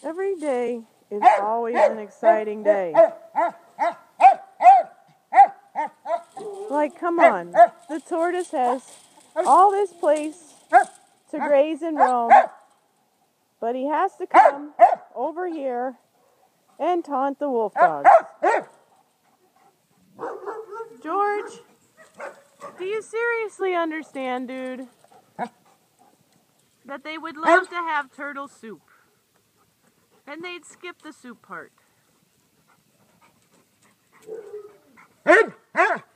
Every day is always an exciting day. Like, come on. The tortoise has all this place to graze and roam, but he has to come over here and taunt the wolf dogs. George, do you seriously understand, dude, that they would love to have turtle soup, and they'd skip the soup part?